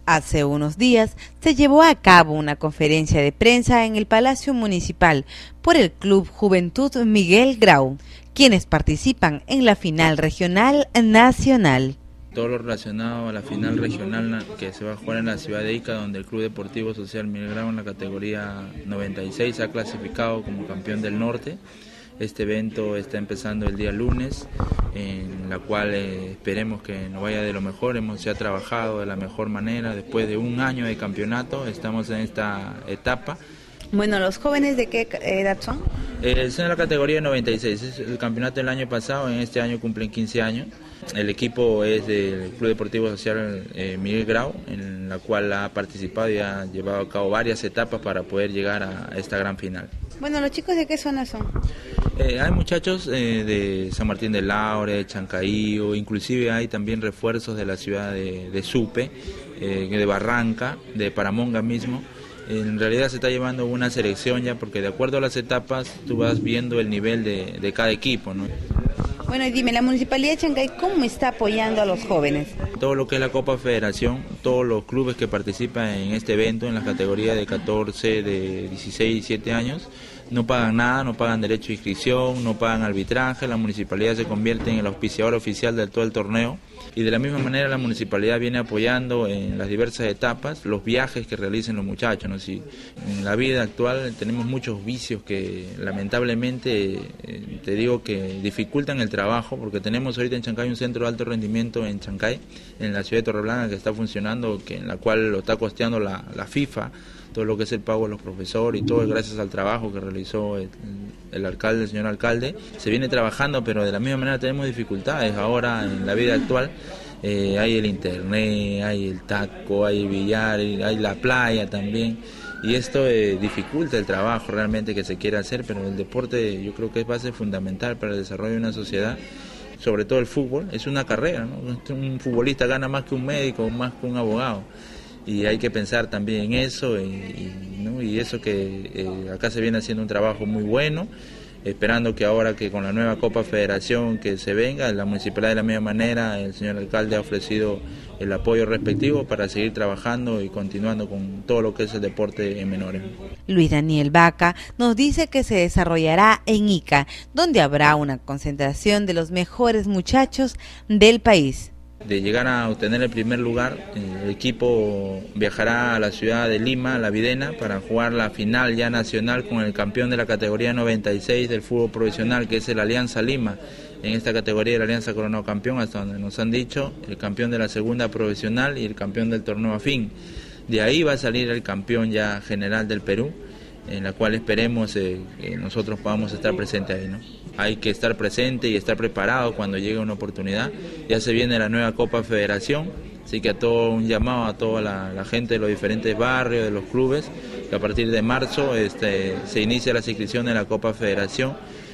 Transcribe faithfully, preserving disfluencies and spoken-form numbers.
Hace unos días se llevó a cabo una conferencia de prensa en el Palacio Municipal por el Club Juventud Miguel Grau, quienes participan en la final regional nacional. Todo lo relacionado a la final regional que se va a jugar en la ciudad de Ica, donde el Club Deportivo Social Miguel Grau en la categoría noventa y seis ha clasificado como campeón del norte. Este evento está empezando el día lunes, en la cual eh, esperemos que nos vaya de lo mejor. Hemos ya trabajado de la mejor manera, después de un año de campeonato, estamos en esta etapa. Bueno, ¿los jóvenes de qué edad son? Eh, son en la categoría noventa y seis, es el campeonato del año pasado, en este año cumplen quince años. El equipo es del Club Deportivo Social eh, Miguel Grau, en la cual ha participado y ha llevado a cabo varias etapas para poder llegar a esta gran final. Bueno, ¿los chicos de qué zona son? Eh, hay muchachos eh, de San Martín del Laure, de Chancaío, inclusive hay también refuerzos de la ciudad de, de Supe, eh, de Barranca, de Paramonga mismo. En realidad se está llevando una selección ya, porque de acuerdo a las etapas tú vas viendo el nivel de, de cada equipo, ¿no? Bueno, y dime, la Municipalidad de Chancay, ¿cómo está apoyando a los jóvenes? Todo lo que es la Copa Federación, todos los clubes que participan en este evento, en las categorías de catorce, de dieciséis y diecisiete años, no pagan nada, no pagan derecho de inscripción, no pagan arbitraje. La Municipalidad se convierte en el auspiciador oficial de todo el torneo. Y de la misma manera la Municipalidad viene apoyando en las diversas etapas los viajes que realicen los muchachos, ¿no? Si en la vida actual tenemos muchos vicios que lamentablemente, eh, te digo que dificultan el trabajo, porque tenemos ahorita en Chancay un centro de alto rendimiento en Chancay, en la ciudad de Torreblanca, que está funcionando, que en la cual lo está costeando la, la FIFA, todo lo que es el pago de los profesores y todo gracias al trabajo que realizó el, el alcalde, el señor alcalde. Se viene trabajando, pero de la misma manera tenemos dificultades ahora en la vida actual. Eh, hay el internet, hay el taco, hay el billar, hay la playa también, y esto eh, dificulta el trabajo realmente que se quiere hacer, pero el deporte yo creo que es base fundamental para el desarrollo de una sociedad. Sobre todo el fútbol, es una carrera, ¿no? Un futbolista gana más que un médico, más que un abogado. Y hay que pensar también en eso, y, y, ¿no? y eso que eh, acá se viene haciendo un trabajo muy bueno, esperando que ahora que con la nueva Copa Federación que se venga, la Municipalidad de la misma manera, el señor alcalde ha ofrecido el apoyo respectivo para seguir trabajando y continuando con todo lo que es el deporte en menores. Luis Daniel Vaca nos dice que se desarrollará en Ica, donde habrá una concentración de los mejores muchachos del país. De llegar a obtener el primer lugar, el equipo viajará a la ciudad de Lima, La Videna, para jugar la final ya nacional con el campeón de la categoría noventa y seis del fútbol profesional, que es el Alianza Lima. En esta categoría la Alianza coronado campeón, hasta donde nos han dicho, el campeón de la segunda profesional y el campeón del torneo afín. De ahí va a salir el campeón ya general del Perú, en la cual esperemos eh, que nosotros podamos estar presentes ahí, ¿no? Hay que estar presente y estar preparado cuando llegue una oportunidad. Ya se viene la nueva Copa Federación, así que a todo un llamado a toda la, la gente de los diferentes barrios, de los clubes, que a partir de marzo este, se inicia la inscripción de la Copa Federación,